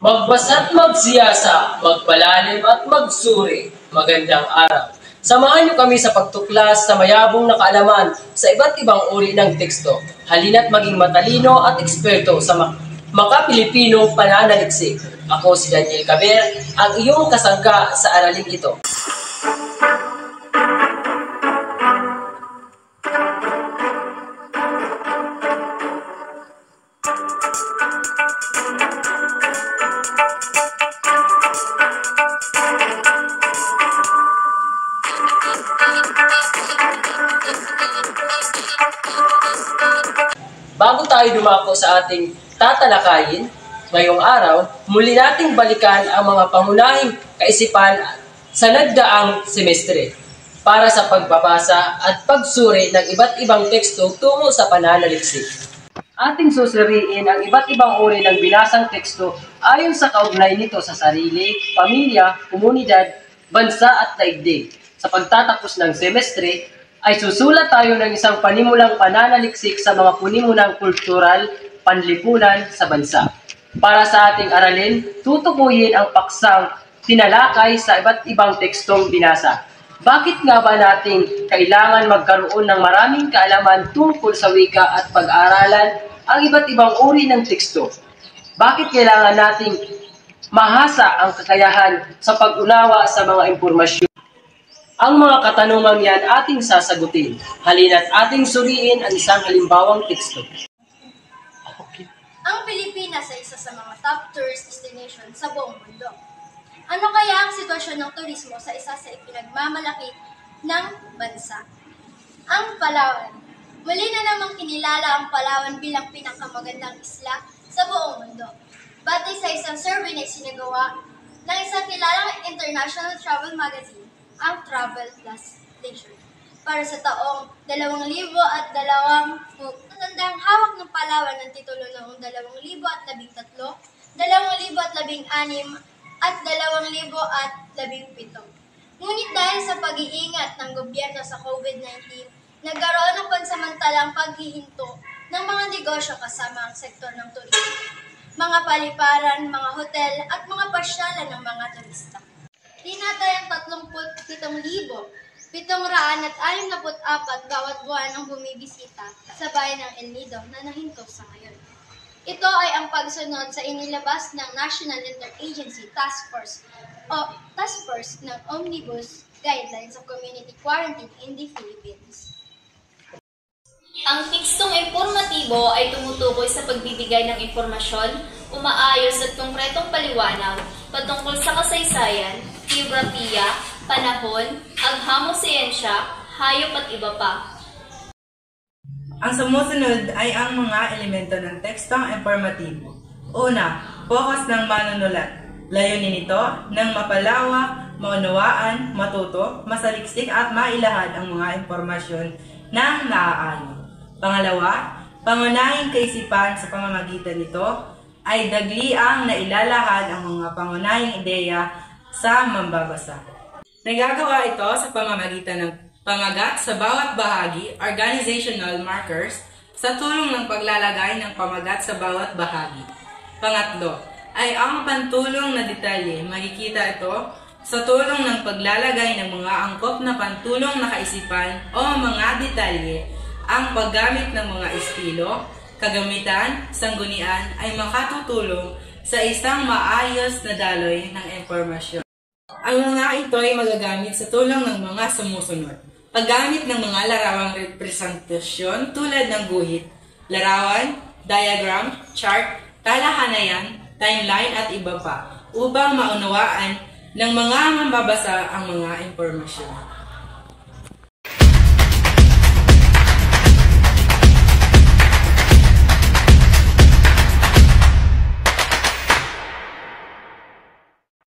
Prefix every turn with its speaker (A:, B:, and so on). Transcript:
A: Magbasa't magsiyasa, magpalalim at magsuri. Magandang araw. Samahan niyo kami sa pagtuklas sa mayabong na kaalaman sa iba't ibang uri ng teksto. Halina't maging matalino at eksperto sa maka-Pilipinong pananaliksik. Ako si Daniel Caber, ang iyong kasangga sa araling ito. Bago tayo dumako sa ating tatalakayin, ngayong araw, muli nating balikan ang mga pangunahing kaisipan sa nagdaang semestre para sa pagbabasa at pagsuri ng iba't ibang teksto tungo sa pananaliksik. Ating susuriin ang iba't ibang uri ng binasang teksto ayon sa kaugnay nito sa sarili, pamilya, komunidad, bansa at daigdig. Sa pagtatapos ng semestre, ay susulat tayo ng isang panimulang pananaliksik sa mga punimunang kultural, panlipunan sa bansa. Para sa ating aralin, tutukuyin ang paksang tinalakay sa iba't ibang tekstong binasa. Bakit nga ba nating kailangan magkaroon ng maraming kaalaman tungkol sa wika at pag-aaralan ang iba't ibang uri ng teksto? Bakit kailangan nating mahasa ang kakayahan sa pag-unawa sa mga impormasyon? Ang mga katanungan yan ating sasagutin. Halina't ating suriin ang isang halimbawang teksto.
B: Ang Pilipinas ay isa sa mga top tourist destination sa buong mundo. Ano kaya ang sitwasyon ng turismo sa isa sa ipinagmamalaki ng bansa? Ang Palawan. Muli na namang kinilala ang Palawan bilang pinakamagandang isla sa buong mundo. Batay sa isang survey na isinagawa ng isang kilalang international travel magazine, ang Travel Plus Leisure, para sa taong 2020. Matandang hawak ng Palawan ng titulo noong 2013, 2016, at 2017. Ngunit dahil sa pag-iingat ng gobyerno sa COVID-19, nagkaroon ng pansamantalang paghihinto ng mga negosyo kasama ang sektor ng turismo, mga paliparan, mga hotel, at mga pasyalan ng mga turista. Tinatayang 37,764 bawat buwan ang bumibisita sa bayan ng El Nido na nahinto sa ngayon. Ito ay ang pagsunod sa inilabas ng National Interagency Task Force ng Omnibus Guidelines of Community Quarantine in the Philippines.
C: Ang tekstong impormatibo ay tumutukoy sa pagbibigay ng impormasyon, umaayos at konkretong paliwanag patungkol sa kasaysayan, geografiya, panahon, aghamong siyensya, hayop at iba pa.
D: Ang sumusunod ay ang mga elemento ng tekstong impormatibo. Una, focus ng manunulat. Layunin nito ng mapalawak, maunawaan, matuto, masaliksik at mailahad ang mga impormasyon ng naaayon. Pangalawa, pangunahing kaisipan sa pamamagitan nito ay dagliang nailalahad ang mga pangunahing ideya sa mambabasa. Nagagawa ito sa pamamagitan ng pamagat sa bawat bahagi, organizational markers, sa tulong ng paglalagay ng pamagat sa bawat bahagi. Pangatlo, ay ang pantulong na detalye. Makikita ito sa tulong ng paglalagay ng mga angkop na pantulong na kaisipan o mga detalye. Ang paggamit ng mga estilo, kagamitan, sanggunian ay makatutulong sa isang maayos na daloy ng impormasyon. Ang mga ito ay magagamit sa tulong ng mga sumusunod. Paggamit ng mga larawang representasyon tulad ng guhit, larawan, diagram, chart, talahanayan, timeline at iba pa upang maunawaan ng mga mambabasa ang mga impormasyon.